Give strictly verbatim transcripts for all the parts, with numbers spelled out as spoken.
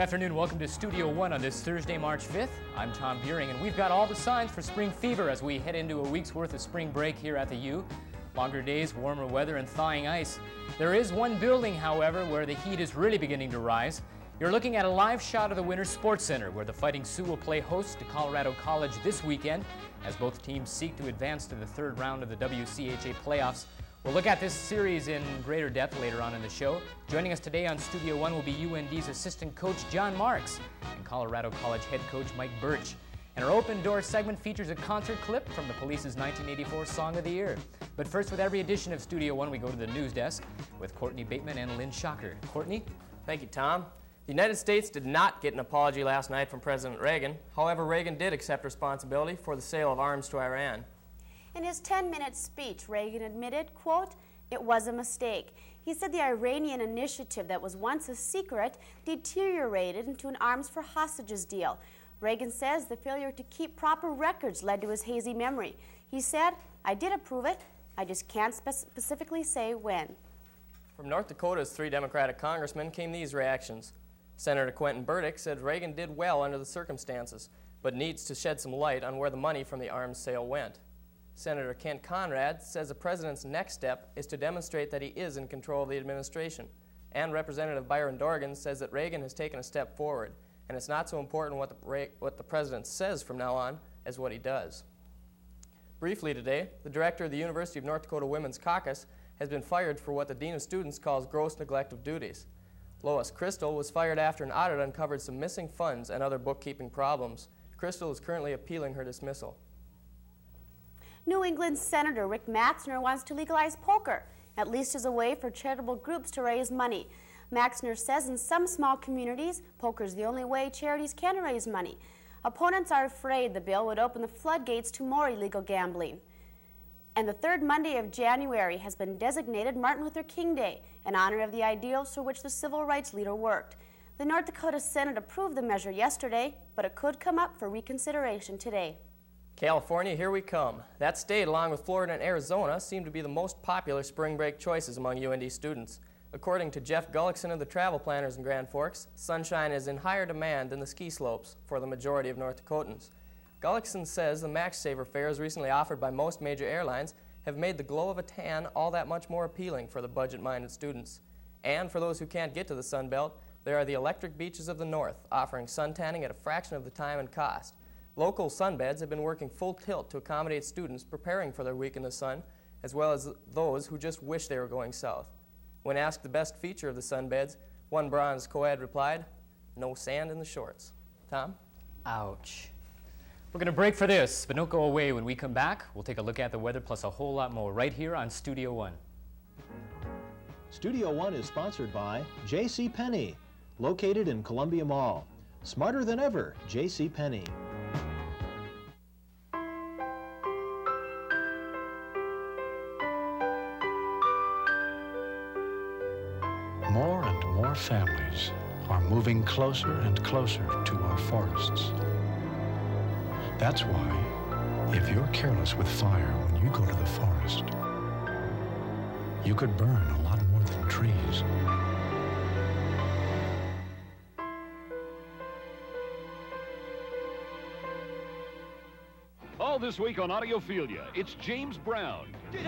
Good afternoon, welcome to Studio One on this Thursday, March fifth. I'm Tom Buring, and we've got all the signs for spring fever as we head into a week's worth of spring break here at the U. Longer days, warmer weather, and thawing ice. There is one building, however, where the heat is really beginning to rise. You're looking at a live shot of the Winter Sports Center, where the Fighting Sioux will play host to Colorado College this weekend, as both teams seek to advance to the third round of the W C H A playoffs. We'll look at this series in greater depth later on in the show. Joining us today on Studio One will be U N D's assistant coach John Marks and Colorado College head coach Mike Bertsch. And our Open Door segment features a concert clip from the Police's nineteen eighty-four Song of the Year. But first, with every edition of Studio One, we go to the news desk with Courtney Bateman and Lynn Shocker. Courtney? Thank you, Tom. The United States did not get an apology last night from President Reagan. However, Reagan did accept responsibility for the sale of arms to Iran. In his ten-minute speech, Reagan admitted, quote, "It was a mistake." He said the Iranian initiative that was once a secret deteriorated into an arms for hostages deal. Reagan says the failure to keep proper records led to his hazy memory. He said, "I did approve it. I just can't spe- specifically say when." From North Dakota's three Democratic congressmen came these reactions. Senator Quentin Bertsch said Reagan did well under the circumstances, but needs to shed some light on where the money from the arms sale went. Senator Kent Conrad says the president's next step is to demonstrate that he is in control of the administration. And Representative Byron Dorgan says that Reagan has taken a step forward, and it's not so important what the, what the president says from now on as what he does. Briefly today, the director of the University of North Dakota Women's Caucus has been fired for what the Dean of Students calls gross neglect of duties. Lois Crystal was fired after an audit uncovered some missing funds and other bookkeeping problems. Crystal is currently appealing her dismissal. New England Senator Rick Maxner wants to legalize poker, at least as a way for charitable groups to raise money. Maxner says in some small communities, poker is the only way charities can raise money. Opponents are afraid the bill would open the floodgates to more illegal gambling. And the third Monday of January has been designated Martin Luther King Day, in honor of the ideals for which the civil rights leader worked. The North Dakota Senate approved the measure yesterday, but it could come up for reconsideration today. California, here we come. That state, along with Florida and Arizona, seem to be the most popular spring break choices among U N D students. According to Jeff Gullickson of the Travel Planners in Grand Forks, sunshine is in higher demand than the ski slopes for the majority of North Dakotans. Gullickson says the Max Saver fares recently offered by most major airlines have made the glow of a tan all that much more appealing for the budget-minded students. And for those who can't get to the Sun Belt, there are the electric beaches of the north, offering sun tanning at a fraction of the time and cost. Local sunbeds have been working full tilt to accommodate students preparing for their week in the sun, as well as those who just wish they were going south. When asked the best feature of the sunbeds, one bronze co-ed replied, "No sand in the shorts." Tom? Ouch. We're going to break for this, but don't go away. When we come back, we'll take a look at the weather plus a whole lot more right here on Studio One. Studio One is sponsored by J C Penney, located in Columbia Mall. Smarter than ever, J C Penney. More and more families are moving closer and closer to our forests. That's why, if you're careless with fire when you go to the forest, you could burn a lot more than trees. All this week on Audiophilia, it's James Brown.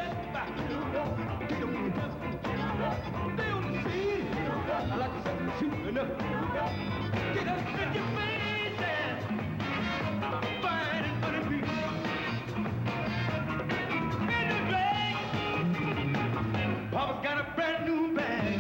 Papa's got a brand new bag.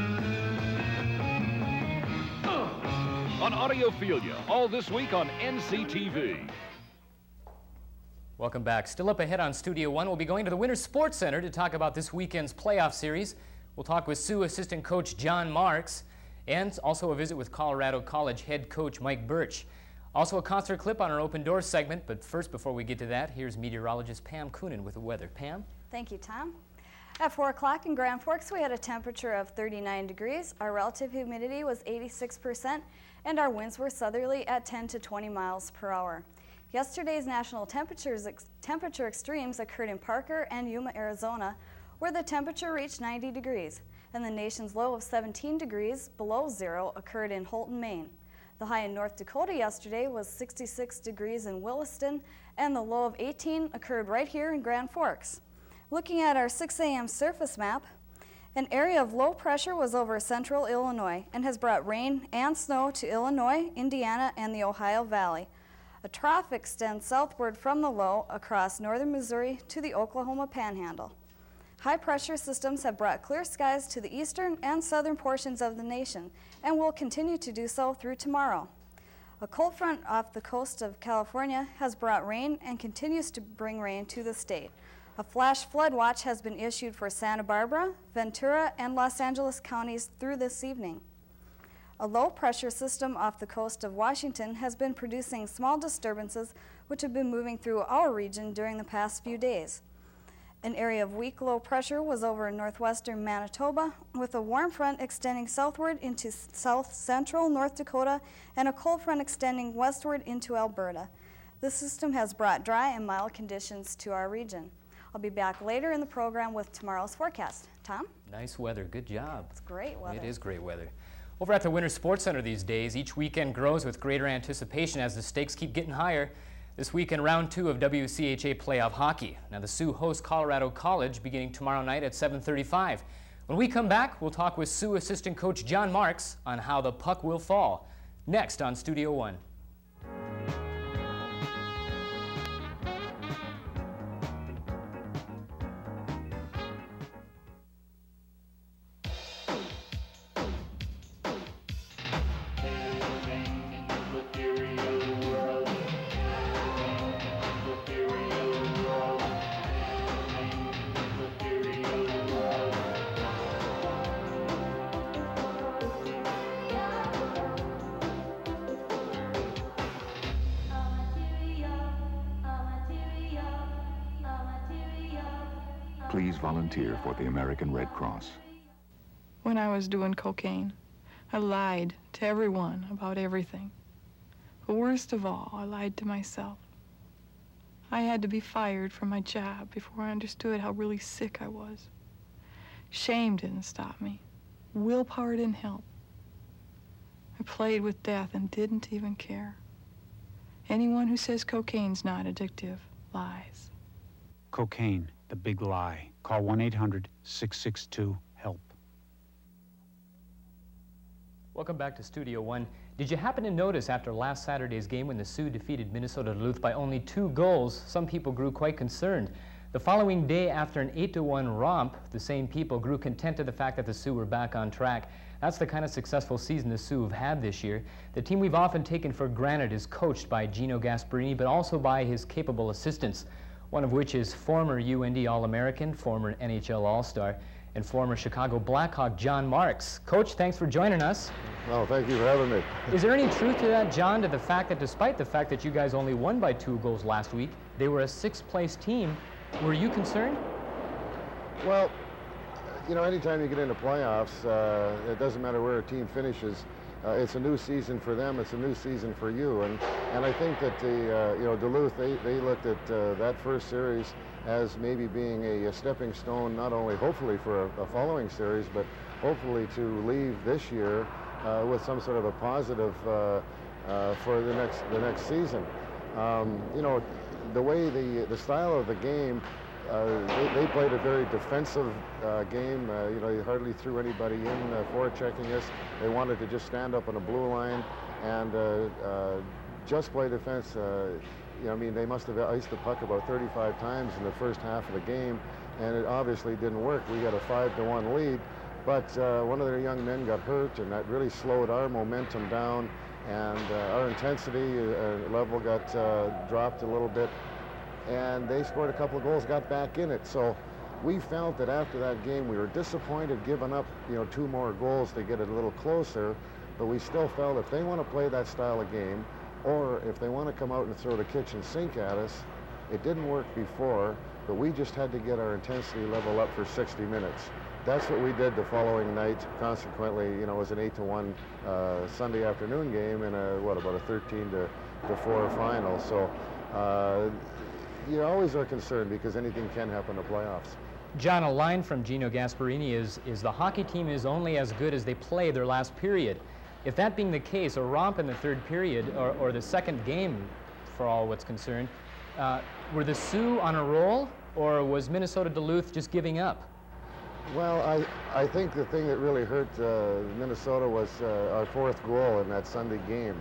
On Audiophilia, all this week on N C T V. Welcome back. Still up ahead on Studio One, we'll be going to the Winter Sports Center to talk about this weekend's playoff series. We'll talk with Sioux assistant coach John Marks and also a visit with Colorado College head coach Mike Bertsch. Also a concert clip on our Open Doors segment, but first, before we get to that, here's meteorologist Pam Coonan with the weather. Pam? Thank you, Tom. At four o'clock in Grand Forks, we had a temperature of thirty-nine degrees, our relative humidity was eighty-six percent, and our winds were southerly at ten to twenty miles per hour. Yesterday's national temperatures ex temperature extremes occurred in Parker and Yuma, Arizona, where the temperature reached ninety degrees, and the nation's low of seventeen degrees below zero occurred in Holton, Maine. The high in North Dakota yesterday was sixty-six degrees in Williston, and the low of eighteen occurred right here in Grand Forks. Looking at our six A M surface map, an area of low pressure was over central Illinois and has brought rain and snow to Illinois, Indiana, and the Ohio Valley. A trough extends southward from the low across northern Missouri to the Oklahoma Panhandle. High pressure systems have brought clear skies to the eastern and southern portions of the nation and will continue to do so through tomorrow. A cold front off the coast of California has brought rain and continues to bring rain to the state. A flash flood watch has been issued for Santa Barbara, Ventura, and Los Angeles counties through this evening. A low pressure system off the coast of Washington has been producing small disturbances which have been moving through our region during the past few days. An area of weak low pressure was over northwestern Manitoba, with a warm front extending southward into south central North Dakota and a cold front extending westward into Alberta. This system has brought dry and mild conditions to our region. I'll be back later in the program with tomorrow's forecast. Tom? Nice weather. Good job. It's great weather. It is great weather. Over at the Winter Sports Center these days, each weekend grows with greater anticipation as the stakes keep getting higher. This weekend, round two of W C H A playoff hockey. Now the Sioux host Colorado College beginning tomorrow night at seven thirty-five. When we come back, we'll talk with Sioux assistant coach John Marks on how the puck will fall. Next on Studio One. Please volunteer for the American Red Cross. When I was doing cocaine, I lied to everyone about everything. But worst of all, I lied to myself. I had to be fired from my job before I understood how really sick I was. Shame didn't stop me. Willpower didn't help. I played with death and didn't even care. Anyone who says cocaine's not addictive lies. Cocaine, the big lie. Call one eight hundred, six six two, HELP. Welcome back to Studio One. Did you happen to notice after last Saturday's game when the Sioux defeated Minnesota Duluth by only two goals, some people grew quite concerned. The following day, after an eight to one romp, the same people grew content to the fact that the Sioux were back on track. That's the kind of successful season the Sioux have had this year. The team we've often taken for granted is coached by Gino Gasparini, but also by his capable assistants, one of which is former U N D All-American, former N H L All-Star, and former Chicago Blackhawk John Marks. Coach, thanks for joining us. Oh, thank you for having me. Is there any truth to that, John, to the fact that despite the fact that you guys only won by two goals last week, they were a sixth-place team? Were you concerned? Well, you know, anytime you get into playoffs, uh, it doesn't matter where a team finishes. Uh, it's a new season for them. It's a new season for you. And and I think that the uh, you know Duluth, they they looked at uh, that first series as maybe being a, a stepping stone, not only hopefully for a, a following series, but hopefully to leave this year uh, with some sort of a positive uh, uh, for the next the next season. Um, you know, the way the the style of the game. Uh, they, they played a very defensive uh, game. Uh, you know, they hardly threw anybody in uh, forechecking us. They wanted to just stand up on a blue line and uh, uh, just play defense. Uh, you know, I mean, they must have iced the puck about thirty-five times in the first half of the game, and it obviously didn't work. We got a five to one lead, but uh, one of their young men got hurt, and that really slowed our momentum down, and uh, our intensity uh, level got uh, dropped a little bit. And they scored a couple of goals, got back in it. So we felt that after that game, we were disappointed giving up, you know, two more goals to get it a little closer, but we still felt if they want to play that style of game, or if they want to come out and throw the kitchen sink at us, it didn't work before, but we just had to get our intensity level up for sixty minutes. That's what we did the following night. Consequently, you know, it was an eight to one uh, Sunday afternoon game and a, what, about a thirteen to four final. So, uh, you always are concerned because anything can happen in the playoffs. John, a line from Gino Gasparini is, is the hockey team is only as good as they play their last period. If that being the case, a romp in the third period, or, or the second game, for all what's concerned, uh, were the Sioux on a roll, or was Minnesota Duluth just giving up? Well, I, I think the thing that really hurt uh, Minnesota was uh, our fourth goal in that Sunday game.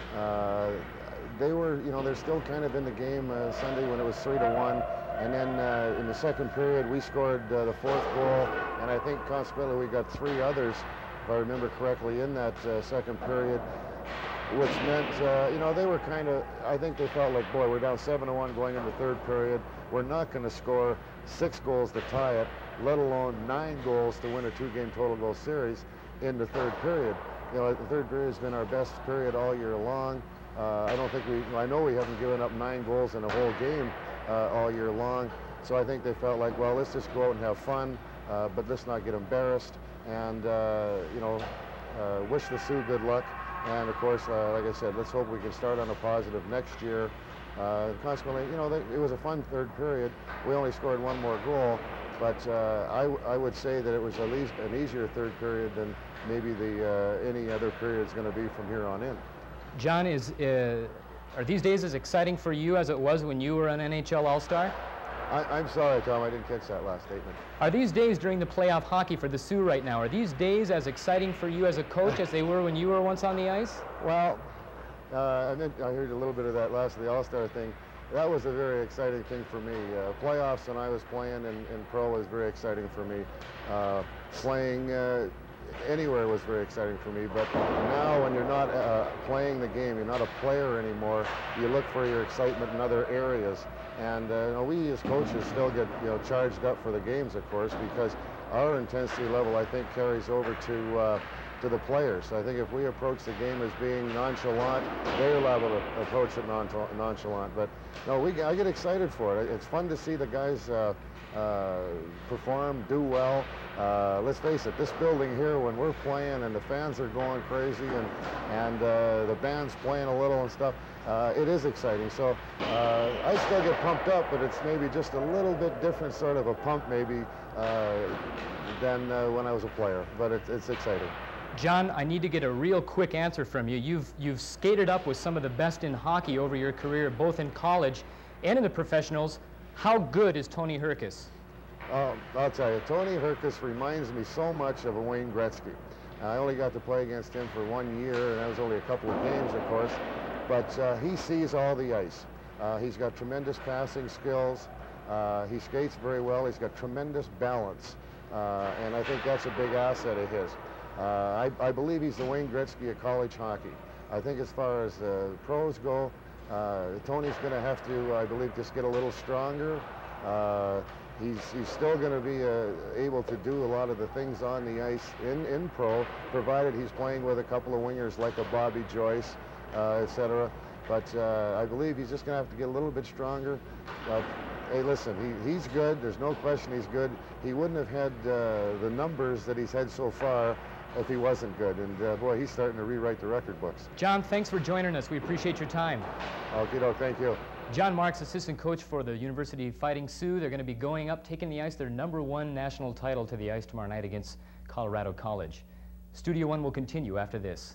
Uh, they were, you know, they're still kind of in the game uh, Sunday when it was three to one. And then uh, in the second period, we scored uh, the fourth goal, and I think consequently we got three others, if I remember correctly, in that uh, second period, which meant, uh, you know, they were kind of, I think they felt like, boy, we're down seven to one going into the third period. We're not going to score six goals to tie it, let alone nine goals to win a two-game total goal series in the third period. You know, the third period has been our best period all year long. Uh, I don't think we, I know we haven't given up nine goals in a whole game uh, all year long. So I think they felt like, well, let's just go out and have fun, uh, but let's not get embarrassed. And, uh, you know, uh, wish the Sioux good luck. And of course, uh, like I said, let's hope we can start on a positive next year. Uh, consequently, you know, they, it was a fun third period. We only scored one more goal, but uh, I, I would say that it was at least an easier third period than maybe the uh, any other period is going to be from here on in. John, is uh, are these days as exciting for you as it was when you were an N H L All-Star? I, I'm sorry, Tom, I didn't catch that last statement. Are these days during the playoff hockey for the Sioux right now, are these days as exciting for you as a coach as they were when you were once on the ice? Well, uh, I, meant, I heard a little bit of that last of the All-Star thing. That was a very exciting thing for me. Uh, playoffs when I was playing in, in pro was very exciting for me. Uh, playing uh, anywhere was very exciting for me, but now when you're not uh, playing the game, you're not a player anymore, you look for your excitement in other areas. And uh, you know, we as coaches still get, you know, charged up for the games, of course, because our intensity level, I think, carries over to uh, to the players. So I think if we approach the game as being nonchalant, they're liable to approach it non nonchalant. But no, we I get excited for it. It's fun to see the guys uh, uh, perform, do well. Uh, let's face it, this building here, when we're playing and the fans are going crazy and and uh, the band's playing a little and stuff, uh, it is exciting. So uh, I still get pumped up, but it's maybe just a little bit different sort of a pump maybe uh, than uh, when I was a player. But it, it's exciting. John, I need to get a real quick answer from you. You've you've skated up with some of the best in hockey over your career, both in college and in the professionals. How good is Tony Herkus? Uh, I'll tell you, Tony Herkus reminds me so much of a Wayne Gretzky. I only got to play against him for one year, and that was only a couple of games, of course. But uh, he sees all the ice. Uh, he's got tremendous passing skills. Uh, he skates very well. He's got tremendous balance, uh, and I think that's a big asset of his. Uh, I, I believe he's the Wayne Gretzky of college hockey. I think as far as the pros go, uh, Tony's going to have to, I believe, just get a little stronger. Uh, he's, he's still going to be uh, able to do a lot of the things on the ice in, in pro, provided he's playing with a couple of wingers like a Bobby Joyce, uh, et cetera. But uh, I believe he's just going to have to get a little bit stronger. But hey, listen, he, he's good. There's no question he's good. He wouldn't have had uh, the numbers that he's had so far if he wasn't good. And uh, boy, he's starting to rewrite the record books. John, thanks for joining us. We appreciate your time. Okay, no, thank you. John Marks, assistant coach for the University Fighting Sioux. They're going to be going up, taking the ice, their number one national title to the ice tomorrow night against Colorado College. Studio One will continue after this.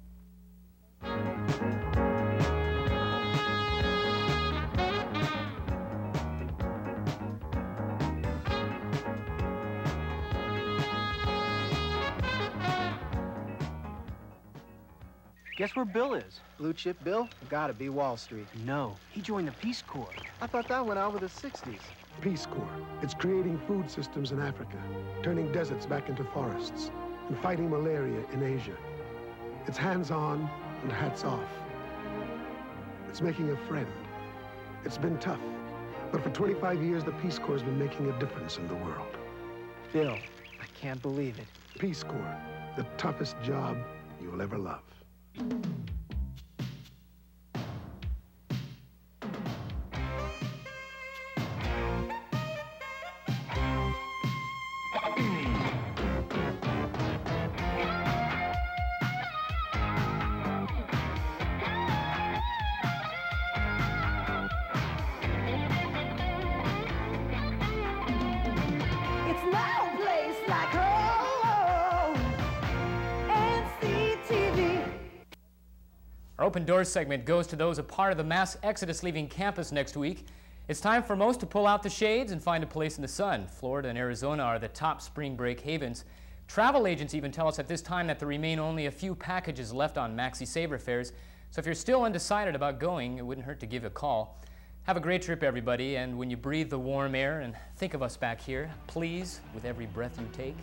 Guess where Bill is? Blue chip Bill? Gotta be Wall Street. No, he joined the Peace Corps. I thought that went out with the sixties. Peace Corps. It's creating food systems in Africa, turning deserts back into forests, and fighting malaria in Asia. It's hands-on and hats off. It's making a friend. It's been tough, but for twenty-five years, the Peace Corps has been making a difference in the world. Bill, I can't believe it. Peace Corps, the toughest job you'll ever love. It's no place like home. N C T V. Our Open Doors segment goes to those a part of the mass exodus leaving campus next week. It's time for most to pull out the shades and find a place in the sun. Florida and Arizona are the top spring break havens. Travel agents even tell us at this time that there remain only a few packages left on Maxi Saver fares. So if you're still undecided about going, it wouldn't hurt to give a call. Have a great trip, everybody, and when you breathe the warm air and think of us back here, please, with every breath you take,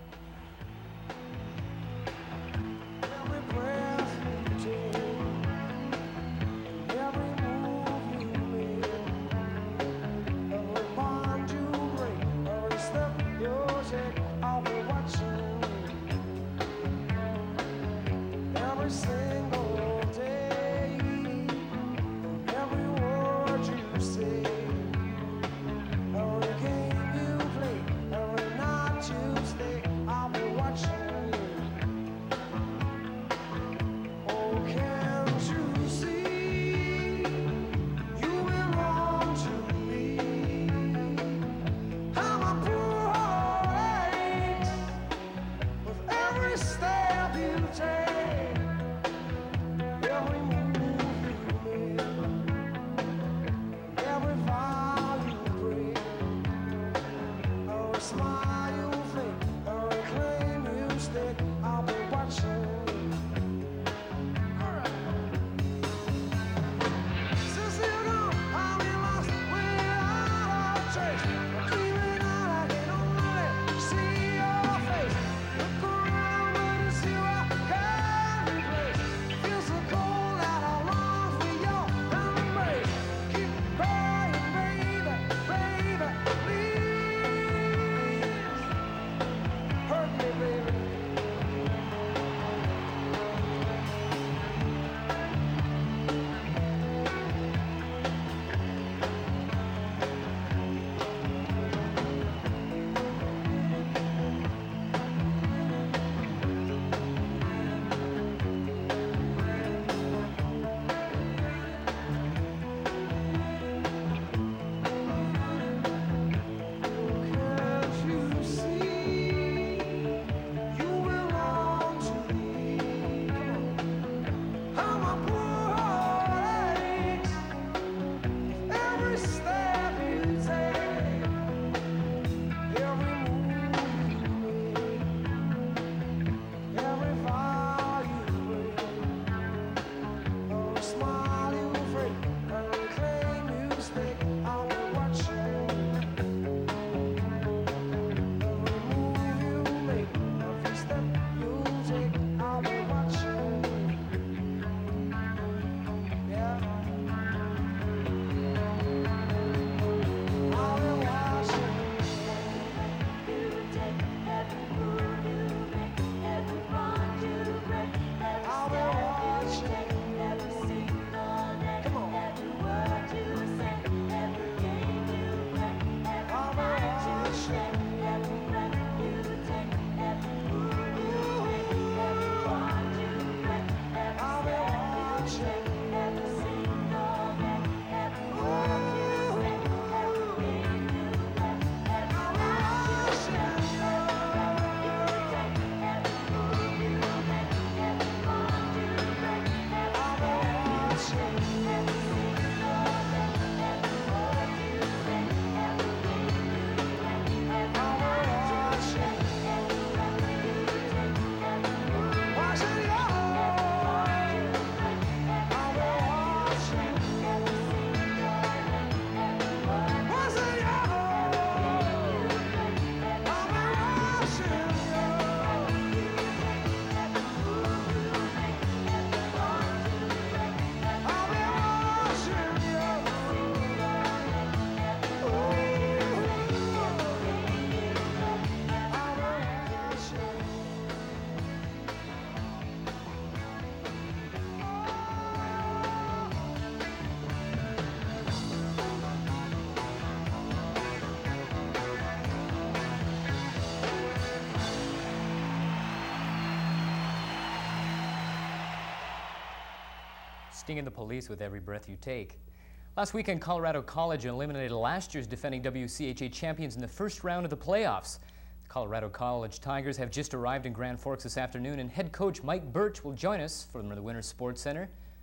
stinging the police with every breath you take. Last weekend, Colorado College eliminated last year's defending W C H A champions in the first round of the playoffs. The Colorado College Tigers have just arrived in Grand Forks this afternoon, and head coach Mike Bertsch will join us from the Winter Sports Center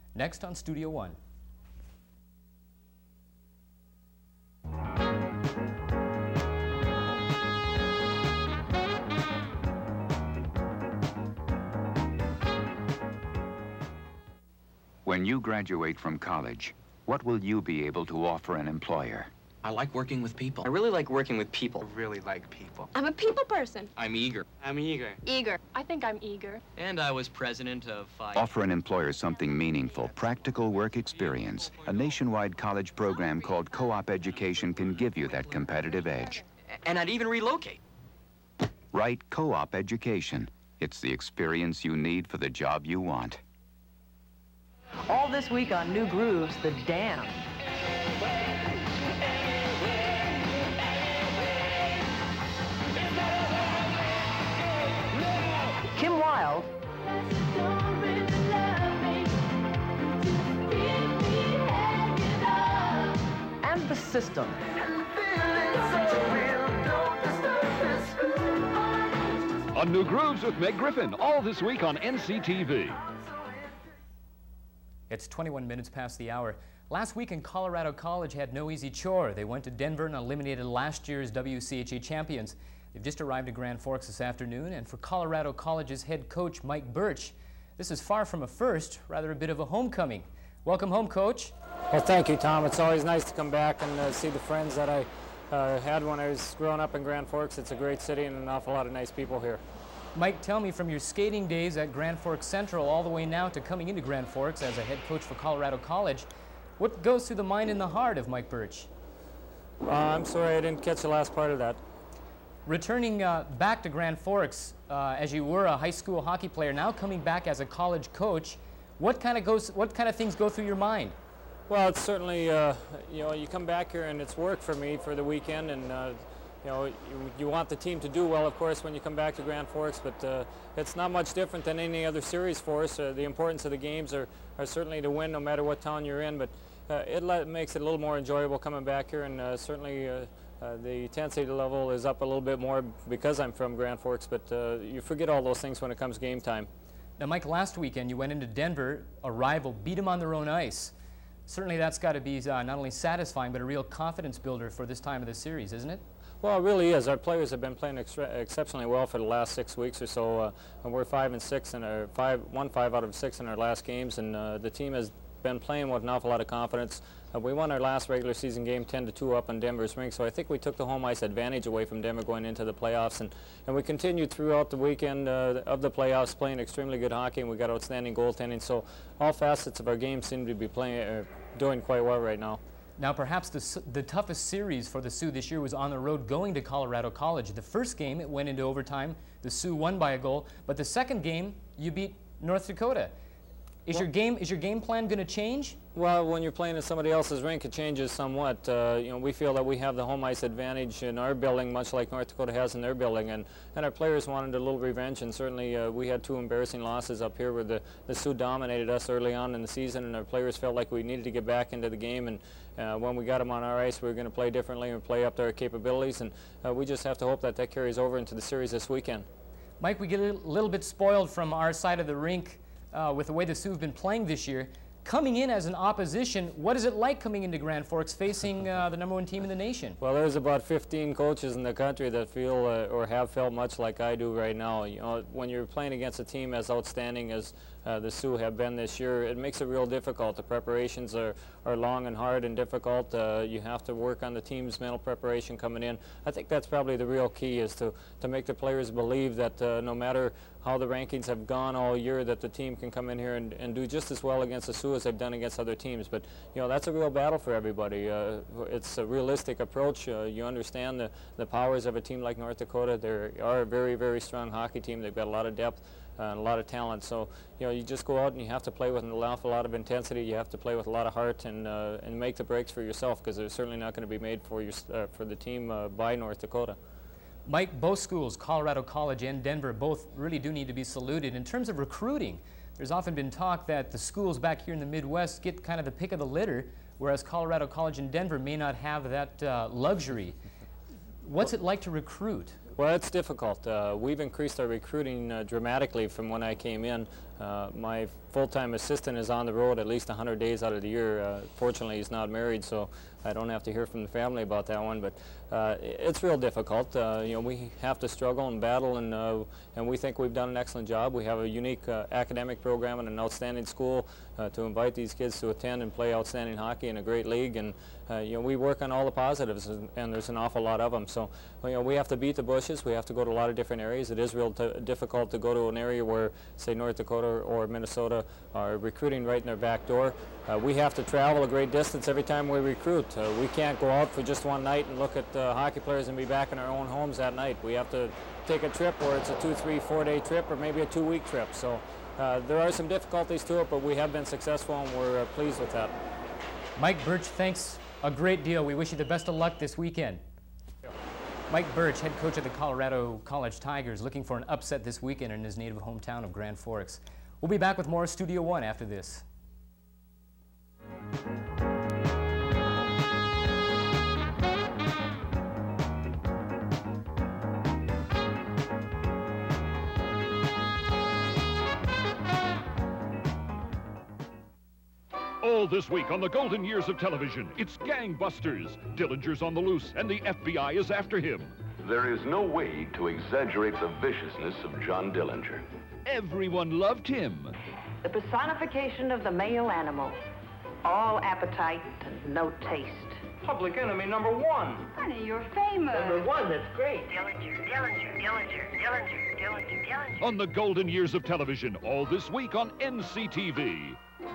next on Studio One. When you graduate from college, what will you be able to offer an employer? I like working with people. I really like working with people. I really like people. I'm a people person. I'm eager. I'm eager. Eager. I think I'm eager. And I was president of five. Offer an employer something meaningful, practical work experience. A nationwide college program called Co-op Education can give you that competitive edge. And I'd even relocate. Right, Co-op Education. It's the experience you need for the job you want. All this week on New Grooves, The Dam. Kim Wilde. And The System. On New Grooves with Meg Griffin, all this week on N C T V. It's twenty-one minutes past the hour. Last weekend, Colorado College had no easy chore. They went to Denver and eliminated last year's W C H A champions. They've just arrived at Grand Forks this afternoon, and for Colorado College's head coach, Mike Bertsch, this is far from a first, rather a bit of a homecoming. Welcome home, Coach. Well, thank you, Tom. It's always nice to come back and uh, see the friends that I uh, had when I was growing up in Grand Forks. It's a great city and an awful lot of nice people here. Mike, tell me, from your skating days at Grand Forks Central all the way now to coming into Grand Forks as a head coach for Colorado College, what goes through the mind and the heart of Mike Bertsch? Uh, I'm sorry I didn't catch the last part of that. Returning uh, back to Grand Forks uh, as you were a high school hockey player, now coming back as a college coach, what kind of goes, what kind of things go through your mind? Well, it's certainly, uh, you know, you come back here and it's work for me for the weekend, and uh, you know, you, you want the team to do well, of course, when you come back to Grand Forks, but uh, it's not much different than any other series for us. Uh, the importance of the games are, are certainly to win no matter what town you're in, but uh, it le makes it a little more enjoyable coming back here, and uh, certainly uh, uh, the intensity level is up a little bit more because I'm from Grand Forks, but uh, you forget all those things when it comes game time. Now, Mike, last weekend you went into Denver, a rival, beat them on their own ice. Certainly that's got to be uh, not only satisfying, but a real confidence builder for this time of the series, isn't it? Well, it really is. Our players have been playing ex exceptionally well for the last six weeks or so, uh, and we're five and six in our five, one five out of six in our last games, and uh, the team has been playing with an awful lot of confidence. Uh, we won our last regular season game ten to two up on Denver's rink, so I think we took the home ice advantage away from Denver going into the playoffs, and, and we continued throughout the weekend uh, of the playoffs playing extremely good hockey, and we got outstanding goaltending, so all facets of our game seem to be playing, uh, doing quite well right now. Now, perhaps the, the toughest series for the Sioux this year was on the road going to Colorado College. The first game, it went into overtime. The Sioux won by a goal, but the second game, you beat North Dakota. Is well, your game is your game plan going to change? Well, when you're playing at somebody else's rink, it changes somewhat. Uh, you know, we feel that we have the home ice advantage in our building, much like North Dakota has in their building, and, and our players wanted a little revenge, and certainly uh, we had two embarrassing losses up here where the, the Sioux dominated us early on in the season, and our players felt like we needed to get back into the game, and uh, when we got them on our ice, we were going to play differently and play up to our capabilities, and uh, we just have to hope that that carries over into the series this weekend. Mike, we get a little bit spoiled from our side of the rink uh, with the way the Sioux have been playing this year. Coming in as an opposition, what is it like coming into Grand Forks facing uh, the number one team in the nation? Well, there's about fifteen coaches in the country that feel uh, or have felt much like I do right now. You know, when you're playing against a team as outstanding as uh, the Sioux have been this year, it makes it real difficult. The preparations are, are long and hard and difficult. Uh, you have to work on the team's mental preparation coming in. I think that's probably the real key, is to, to make the players believe that uh, no matter how the rankings have gone all year, that the team can come in here and, and do just as well against the Sioux as they've done against other teams. But, you know, that's a real battle for everybody. Uh, it's a realistic approach. Uh, you understand the, the powers of a team like North Dakota. They are a very, very strong hockey team. They've got a lot of depth uh, and a lot of talent. So, you know, you just go out and you have to play with an awful lot of intensity. You have to play with a lot of heart and, uh, and make the breaks for yourself, because they're certainly not going to be made for, your, uh, for the team uh, by North Dakota. Mike, both schools, Colorado College and Denver, both really do need to be saluted. In terms of recruiting, there's often been talk that the schools back here in the Midwest get kind of the pick of the litter, whereas Colorado College and Denver may not have that uh, luxury. What's it like to recruit? Well, it's difficult. Uh, we've increased our recruiting uh, dramatically from when I came in. Uh, my full-time assistant is on the road at least one hundred days out of the year. Uh, fortunately, he's not married, so I don't have to hear from the family about that one, but uh, it's real difficult. Uh, you know, we have to struggle and battle, and, uh, and we think we've done an excellent job. We have a unique uh, academic program and an outstanding school uh, to invite these kids to attend and play outstanding hockey in a great league, and uh, you know, we work on all the positives, and, and there's an awful lot of them. So you know, we have to beat the bushes. We have to go to a lot of different areas. It is real t difficult to go to an area where, say, North Dakota or Minnesota are recruiting right in their back door. Uh, we have to travel a great distance every time we recruit. Uh, we can't go out for just one night and look at uh, hockey players and be back in our own homes that night. We have to take a trip where it's a two, three, four-day trip or maybe a two-week trip. So uh, there are some difficulties to it, but we have been successful, and we're uh, pleased with that. Mike Bertsch, thanks a great deal. We wish you the best of luck this weekend. Mike Bertsch, head coach of the Colorado College Tigers, looking for an upset this weekend in his native hometown of Grand Forks. We'll be back with more Studio One after this. All this week on the golden years of television, it's gangbusters. Dillinger's on the loose, and the F B I is after him. There is no way to exaggerate the viciousness of John Dillinger. Everyone loved him. The personification of the male animal. All appetite and no taste. Public enemy number one. Honey, you're famous. Number one, that's great. Dillinger, Dillinger, Dillinger, Dillinger, Dillinger, Dillinger. On the golden years of television, all this week on N C T V.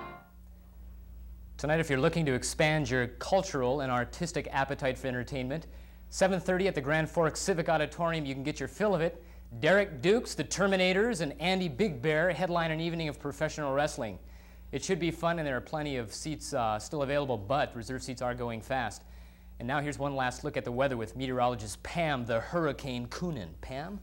Tonight, if you're looking to expand your cultural and artistic appetite for entertainment, seven thirty at the Grand Forks Civic Auditorium, you can get your fill of it. Derek Dukes, the Terminators, and Andy Big Bear headline an evening of professional wrestling. It should be fun, and there are plenty of seats uh, still available, but reserved seats are going fast. And now here's one last look at the weather with meteorologist Pam, the Hurricane Coonan. Pam?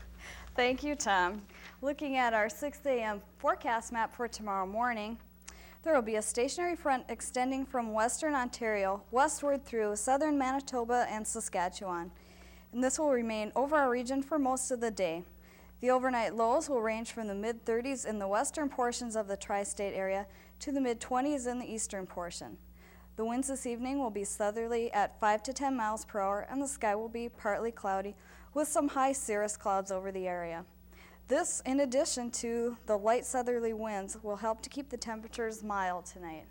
Thank you, Tom. Looking at our six A M forecast map for tomorrow morning, there will be a stationary front extending from western Ontario westward through southern Manitoba and Saskatchewan, and this will remain over our region for most of the day. The overnight lows will range from the mid thirties in the western portions of the tri-state area to the mid twenties in the eastern portion. The winds this evening will be southerly at five to ten miles per hour, and the sky will be partly cloudy with some high cirrus clouds over the area. This, in addition to the light southerly winds, will help to keep the temperatures mild tonight.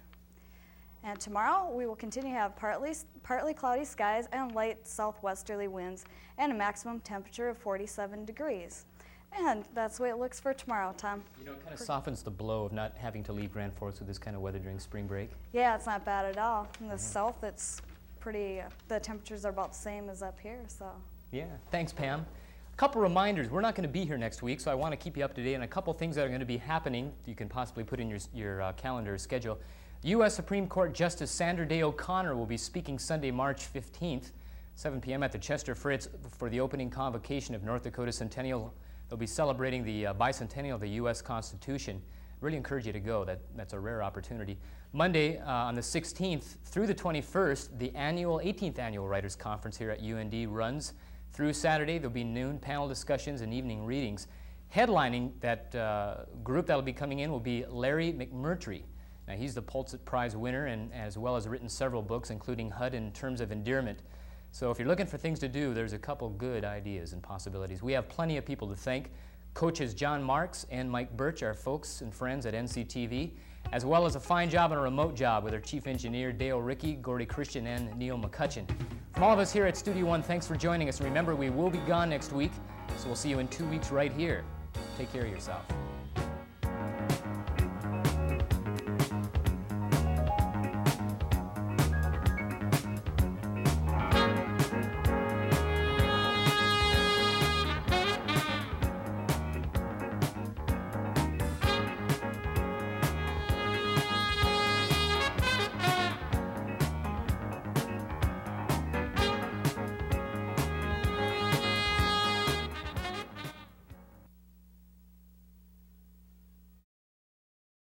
And tomorrow, we will continue to have partly, partly cloudy skies and light southwesterly winds and a maximum temperature of forty-seven degrees. And that's the way it looks for tomorrow, Tom. You know, it kind of softens the blow of not having to leave Grand Forks with this kind of weather during spring break. Yeah, it's not bad at all. In the mm-hmm. south, it's pretty, uh, the temperatures are about the same as up here, so. Yeah, thanks, Pam. A couple reminders. We're not going to be here next week, so I want to keep you up to date on a couple things that are going to be happening. You can possibly put in your, your uh, calendar schedule. U S Supreme Court Justice Sandra Day O'Connor will be speaking Sunday, March fifteenth, seven p m at the Chester Fritz for the opening convocation of North Dakota Centennial. They'll be celebrating the uh, bicentennial of the U S Constitution. Really encourage you to go. That, that's a rare opportunity. Monday, uh, on the sixteenth through the twenty-first, the annual eighteenth Annual Writers Conference here at U N D runs. Through Saturday, there'll be noon panel discussions and evening readings. Headlining that uh, group that'll be coming in will be Larry McMurtry. Now, he's the Pulitzer Prize winner, and as well as written several books, including H U D in Terms of Endearment. So if you're looking for things to do, there's a couple good ideas and possibilities. We have plenty of people to thank. Coaches John Marks and Mike Bertsch, our folks and friends at N C T V, as well as a fine job and a remote job with our chief engineer, Dale Rickey, Gordy Christian, and Neil McCutcheon. From all of us here at Studio One, thanks for joining us. And remember, we will be gone next week, so we'll see you in two weeks right here. Take care of yourself.